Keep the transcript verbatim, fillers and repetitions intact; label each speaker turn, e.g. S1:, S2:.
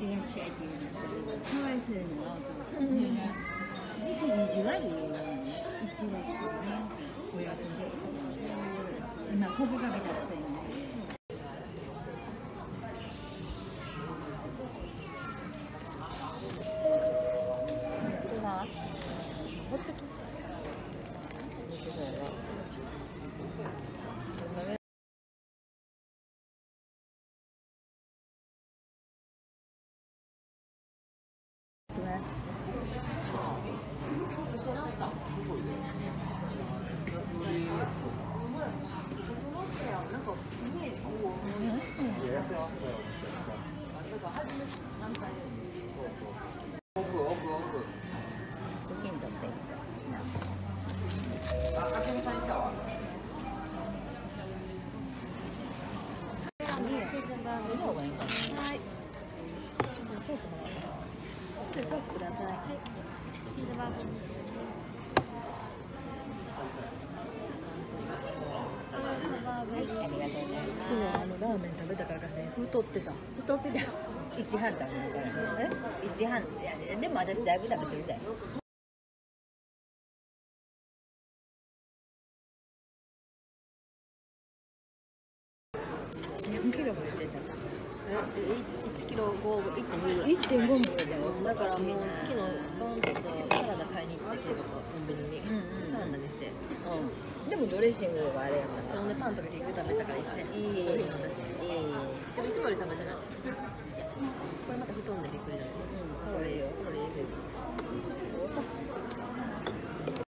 S1: いらっしゃいって言うんだけど、かわいそうになと思って、ね、時期にじわり言ってらっしゃるね、親子で。今、ここかけたくせに。はい。ソースもらおう。ソースください。チーズバーガー。ありがとうございます。昨日あのラーメン食べたからかして太ってた。太ってた。一半食べるから。え？一半。いやでも私だいぶ食べてるぜ。何キロもしてた。え、いちキロご、いってんごぐらい。いってんごもでもだからもう昨日バンちょっとサラダ買いに行ったけどコンビニにサラダにして。うん。でもドレッシングがあれやったから。そんでパンとか結局食べたから一緒に。いい。でもいつもより食べてない。これまた太んでびっくりだね。うん。カロリーよ。カロリーえぐい。